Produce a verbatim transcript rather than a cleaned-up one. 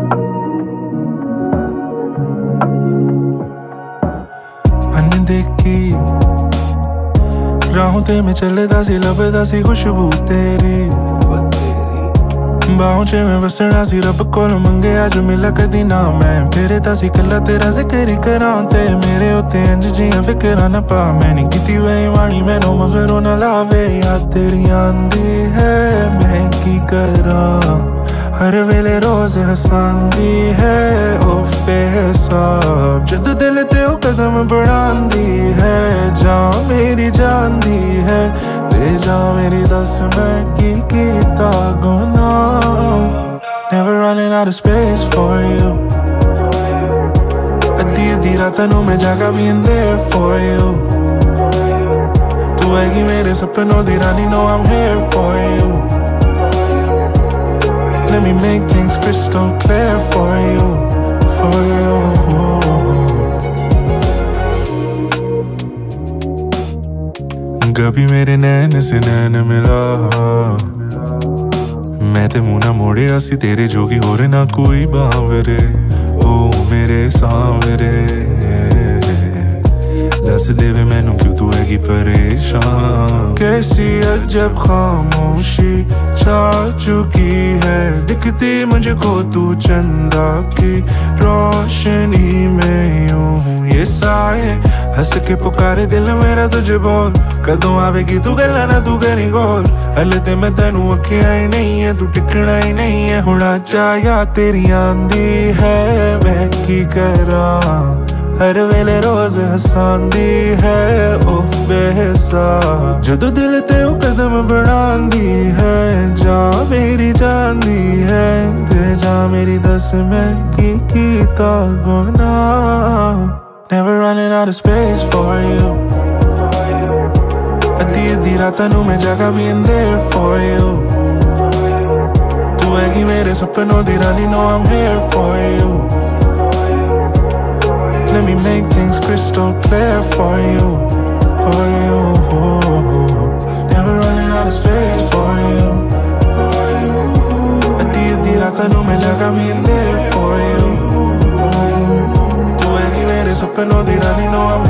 अनदेखी राहों ते मैं चलदा सी लभदा सी खुशबू तेरी बाहों च मैं वसना सी रब कोल मंगे अज मिला कदी ना मैं फिर ता सी कला तेरा जिक्र करां ते मेरे उत्ते इंज जियां फिकरां ना पा मैं नहीं कीती बेईमानी मैनू मगरों ना लावे याद तेरी आंदी है मैं की करां हर वेले रोज हसांदी है ओ बेहिसाब जदों दिल ते ओ कदम बढ़ांदी है जान मेरी जानदी है ते जा मेरी दस मैं की कीता गुनाह Never running out of space for you अद्धी अद्धी रातां नूं मैं जागा being there for you तू आएगी मेरे सपनों दी रानी know I'm here for you Let me make things crystal clear for you, for you कभी मेरे नैन से नैन मिला मैं ते मुंह ना मोड़िया सी तेरे जोगी होरे ना कोई बावरे ओ मेरे सांवरे दस देवे मैनू क्यों तू हैगी परेशान कैसी अजब खामोशी छा चुकी है दिखती मुझको तू चंदा की रोशनी में यूं हूँ ये साए हंस के पुकारे दिल मेरा तुझे बोल कदों आवेगी तू गल्ला ना तू करी गोल हले ते मैं तेनू अखियां ही नहीं है तू टिकना ही नहीं है हुणा चाया तेरी आंदी है मैं की करां हर वेले रोज हसांदी है उफ बेहिसाब जदों दिल ते ओ कदम बढ़ांदी है जा मेरी जानदी है ते जा मेरी दस मैं की कीता गुनाह Never running out of space for you अद्धी अद्धी रातां नूं मैं जागा being there for you तू हैगी मेरे सपनों दी रानी know I'm here for you Let me make things crystal clear for you, for you Never running out of space for you अद्धी अद्धी रातां नूं मैं जागा being there for you तू हैगी मेरे सपनों दी रानी know I'm